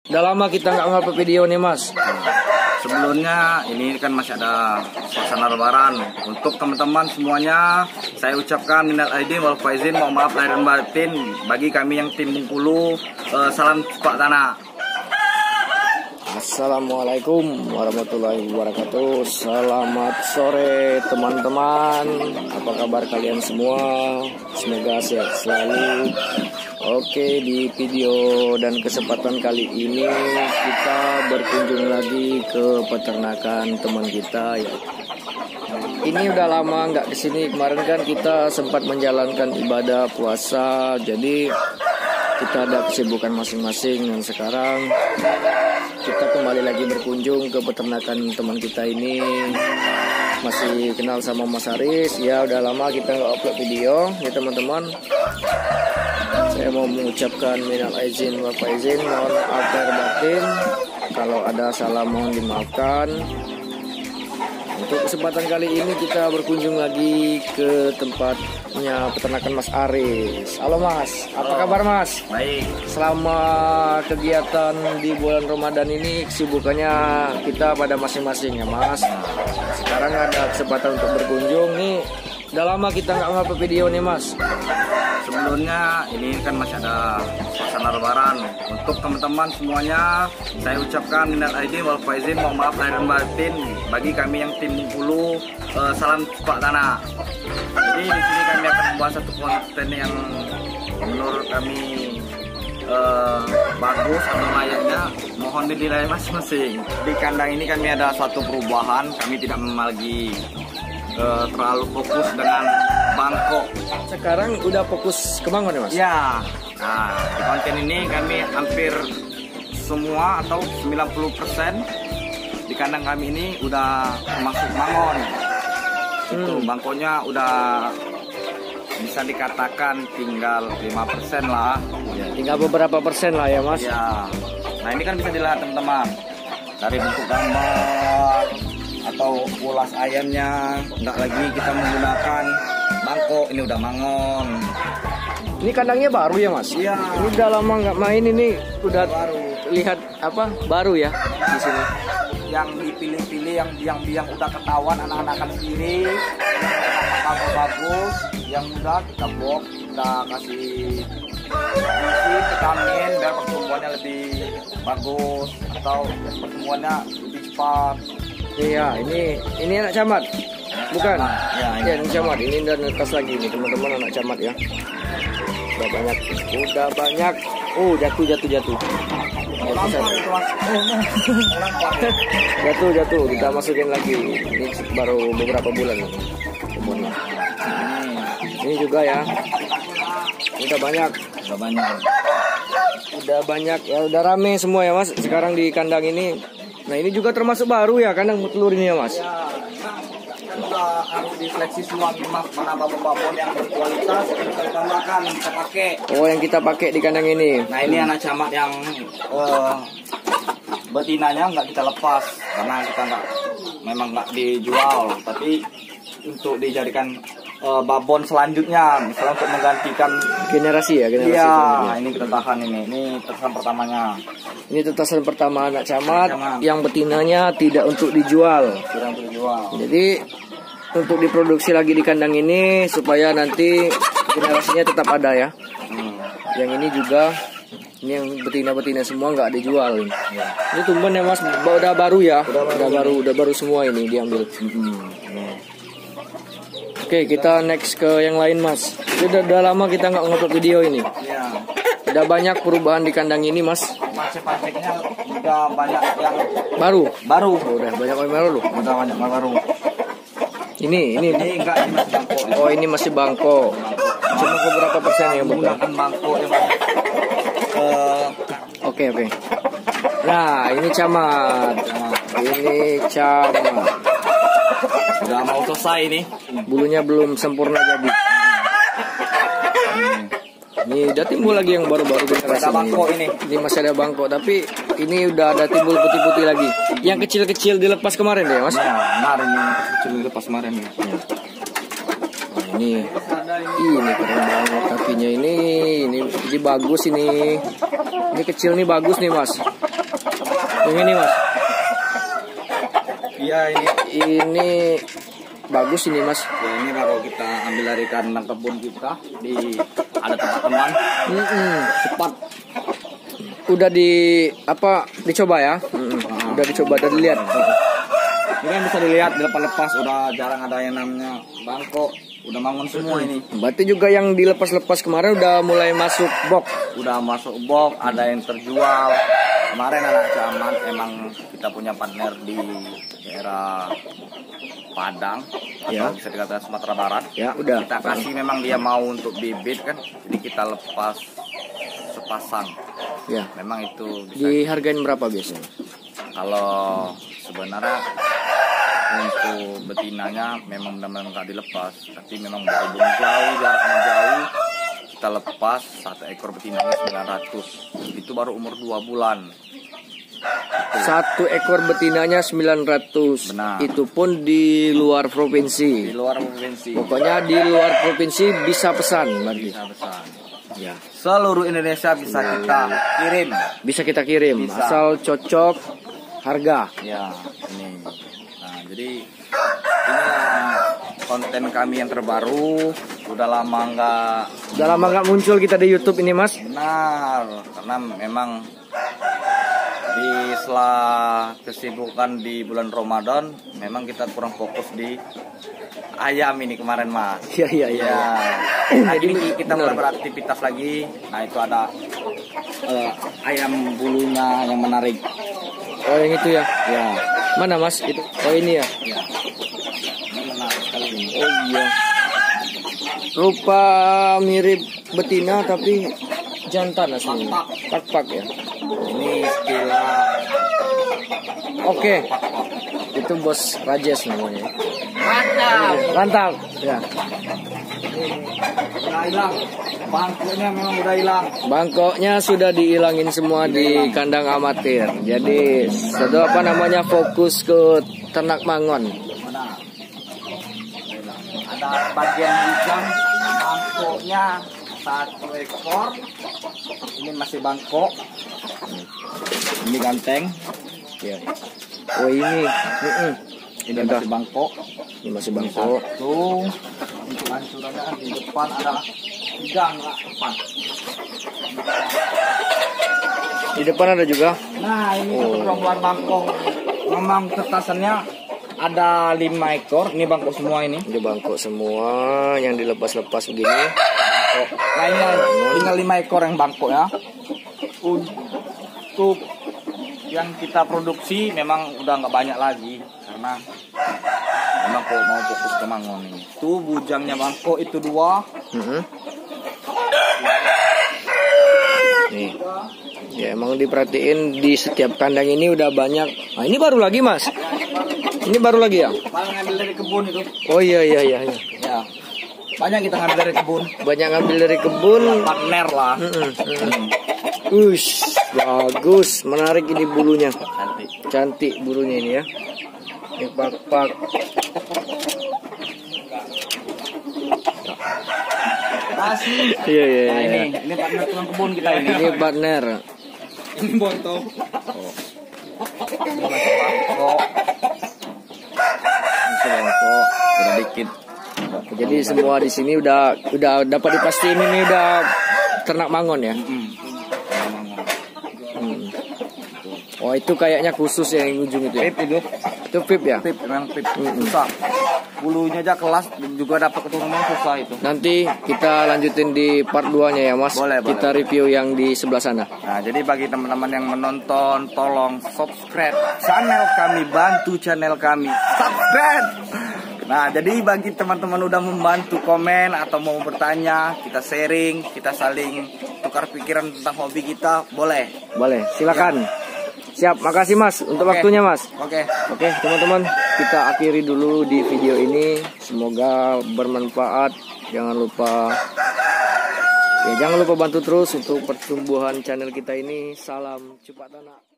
Udah lama kita nggak ngupload video nih mas. Sebelumnya ini kan masih ada suasana lebaran. Untuk teman-teman semuanya, saya ucapkan minal aidin wal faizin, mohon maaf lahir dan batin bagi kami yang tim Bengkulu. Salam Pak Tanah. Assalamualaikum warahmatullahi wabarakatuh. Selamat sore teman-teman. Apa kabar kalian semua? Semoga sehat selalu. Oke, di video dan kesempatan kali ini kita berkunjung lagi ke peternakan teman kita ya. Ini udah lama nggak kesini. Kemarin kan kita sempat menjalankan ibadah puasa, jadi kita ada kesibukan masing-masing. Dan sekarang kita kembali lagi berkunjung ke peternakan teman kita ini. Masih kenal sama Mas Haris. Ya udah lama kita nggak upload video ya teman-teman. Saya mau mengucapkan minal aizin wal faizin, mohon maaf lahir batin. Kalau ada salah mohon dimaafkan. Untuk kesempatan kali ini kita berkunjung lagi ke tempatnya peternakan Mas Haris. Halo Mas, apa kabar Mas? Baik. Selama kegiatan di bulan Ramadan ini kesibukannya kita pada masing-masing ya Mas. Sekarang ada kesempatan untuk berkunjung nih. Udah lama kita nggak ngupload video nih Mas. Sebelumnya ini kan masih ada suasana lebaran. Untuk teman-teman semuanya, saya ucapkan minal aidin wal faizin, mohon maaf lahir dan batin bagi kami yang tim Bengkulu. Salam Pak Tanah. Jadi di sini kami akan membuat satu konten yang menurut kami bagus atau layaknya, mohon dinilai masing-masing. Di kandang ini kami ada suatu perubahan, kami tidak lagi terlalu fokus dengan bangkok. Sekarang udah fokus ke mangon ya Mas? Ya. Nah, di konten ini kami hampir semua atau 90% di kandang kami ini udah masuk mangon. Itu bangkonya udah bisa dikatakan tinggal 5% lah. Ya, tinggal beberapa persen lah ya Mas. Ya. Nah, ini kan bisa dilihat teman-teman dari bentuk gambar atau ulas ayamnya, nggak lagi kita menggunakan bangkok, ini udah mangon. Ini kandangnya baru ya Mas? Iya. Ini udah lama nggak main, ini udah Baru. lihat apa baru ya di sini. Yang dipilih-pilih, yang biang-biang udah ketahuan anak-anakan sendiri, bagus-bagus, yang udah kita box, kita kasih isi vitamin biar pertumbuhannya lebih bagus atau pertumbuhannya lebih cepat. Iya, ini anak camat, bukan? Ya, Ya, ini camat. Ini dan netas lagi nih teman-teman, anak camat ya. Udah banyak. Oh, jatuh. Jatuh. Kita masukin lagi. Ini baru beberapa bulan nih kebunnya. Ini juga ya. Udah banyak ya, udah rame semua ya Mas. Sekarang di kandang ini. Nah, ini juga termasuk baru ya kandang telur ini ya Mas. Ya, kita harus diseleksi semua mana babon yang berkualitas kita tambahkan, kita pakai. Oh, yang kita pakai di kandang ini. Nah, ini anak camat yang betinanya nggak kita lepas karena kita memang nggak dijual, tapi untuk dijadikan babon selanjutnya, misalnya untuk menggantikan generasi Iya, selanjutnya. ini kita tahan ini tetasan pertamanya. Ini tetasan pertama anak camat yang betinanya tidak untuk dijual. Tidak untuk dijual. Jadi untuk diproduksi lagi di kandang ini supaya nanti generasinya tetap ada ya. Yang ini juga, ini yang betina-betina semua nggak dijual. Ya. Ini tumben ya Mas, udah baru ya. Udah baru semua ini diambil. Oke, kita next ke yang lain Mas. Udah lama kita nggak ngupload video ini. Ya. Udah banyak perubahan di kandang ini Mas. Pasek-paseknya udah banyak yang Baru. baru. Udah banyak yang baru loh. Udah banyak yang baru. Ini Ini enggak, ini masih bangkok. oh ini masih bangko. Cuma beberapa persen yang betul. Menggunakan bangkok yang banyak. Oke. Nah, ini camat. Udah mau selesai ini. Bulunya belum sempurna jadi. Ini udah timbul lagi yang baru-baru generasi Ada bangkok ini. Ini masih ada bangkok, tapi ini udah ada timbul putih-putih lagi. Yang kecil-kecil dilepas kemarin deh, Mas. Ya, benar ini kecil lepas kemarin ya. Nah, ini keren banget kakinya ini bagus ini. Ini kecil nih bagus nih, Mas. Yang ini Mas. Iya Ini bagus ini Mas. ya, ini baru kita ambil dari kandang kebun kita di ada tempat teman. Cepat. Udah dicoba ya? Udah dicoba, udah dilihat. Ini kan bisa dilihat dilepas-lepas, udah jarang ada yang namanya bangkok, udah bangun semua ini. Berarti juga yang dilepas-lepas kemarin udah mulai masuk box. Udah masuk box, ada yang terjual. Kemarin anak Caman emang kita punya partner di daerah Padang, Ya. atau bisa dikatakan Sumatera Barat. Ya, udah. Kita kasih memang dia mau untuk bibit kan, jadi kita lepas sepasang. Ya. Memang itu bisa. Dihargain berapa biasanya? Kalau sebenarnya untuk betinanya memang benar-benar nggak dilepas, tapi memang berhubung jauh, jaraknya jauh, kita lepas satu ekor betinanya 900. Itu baru umur 2 bulan. Satu ekor betinanya 900. Benar. Itu pun di luar Di provinsi. luar provinsi Pokoknya di luar provinsi bisa pesan berarti. bisa besar. Ya. Seluruh Indonesia bisa kita kirim. Bisa kita kirim Bisa. asal cocok harga. Ya, ini. Nah, jadi inilah konten kami yang terbaru. Udah lama Udah lama nggak muncul kita di YouTube ini Mas. benar, karena memang setelah kesibukan di bulan Ramadan, memang kita kurang fokus di ayam ini kemarin Mas. Iya iya iya. Ya, nah, Jadi ini kita mulai benar. beraktivitas lagi. Nah itu ada ayam bulunya yang menarik. Oh yang itu ya. Ya, Mana Mas itu? Oh ini ya. ya. Ini menarik sekali ini. Oh iya. Rupa mirip betina tapi jantan aslinya. Pak-pak ya. Ini istilah Oke. pak-pak. Itu Bos Rajes namanya. Mantap. Mantap. Ya. Udah hilang. Bangkunya memang udah hilang. Bangkoknya sudah dihilangin semua di kandang amatir. Jadi sudah fokus ke ternak mangon. Benar. Ada bagian hijau, bangkoknya 1 ekor. Ini masih bangkok. Ini ganteng. Ya. Oh ini. Ini Udah. masih bangkok. Ini masih bangkok. Tuh. Untuk hancurannya di depan ada 3 enggak 4. Di depan ada juga. Nah, ini satu perempuan bangkok. Memang ketasannya ada 5 ekor. Ini bangkok semua ini. Ini bangkok semua yang dilepas-lepas begini. Lainnya tinggal 5 ekor yang bangkok ya. Untuk yang kita produksi memang udah nggak banyak lagi karena memang kok mau fokus ke mangon ini. Tuh bujangnya bangkok itu 2. Nih. Ya emang diperhatiin di setiap kandang ini udah banyak. Nah ini baru lagi Mas. Ini baru lagi ya? Paling ngambil dari kebun itu. Oh iya iya iya. iya. Ya. Banyak kita ngambil dari kebun. Banyak ngambil dari kebun. Partner lah. Ush, bagus, menarik ini bulunya. Nanti. Cantik bulunya ini ya. Ini pak-pak. Masih. Iya iya Nah, iya. ini partner tukang kebun kita ini. Ini partner. Ini bonto. Ini masih bangkok. Masih bangkok. Udah dikit. Jadi semua di sini udah dapat dipastiin ini udah ternak mangon ya. Oh itu kayaknya khusus ya yang ujung itu ya. Pip itu. Itu pip ya. Pip memang pip susah. Bulunya aja kelas juga dapat keturunan susah itu. Nanti kita lanjutin di part 2-nya ya Mas. Boleh, kita boleh. review yang di sebelah sana. Nah, jadi bagi teman-teman yang menonton, tolong subscribe channel kami, bantu channel kami. Subscribe. Nah, jadi bagi teman-teman udah membantu komen atau mau bertanya, kita sharing, kita saling tukar pikiran tentang hobi kita, boleh. Boleh, silakan. Siap, makasih Mas untuk Oke. waktunya Mas. Oke. Oke, teman-teman, kita akhiri dulu di video ini. Semoga bermanfaat. Jangan lupa bantu terus untuk pertumbuhan channel kita ini. Salam cepat tanah.